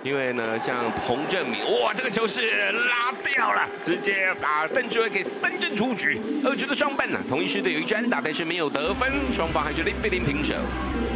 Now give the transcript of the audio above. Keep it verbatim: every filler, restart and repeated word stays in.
因为呢，像彭正明，哇，这个球是拉掉了，直接把邓志伟给三振出局。二局的上半呢，同一师队有一支安打，但是没有得分，双方还是零比零平手。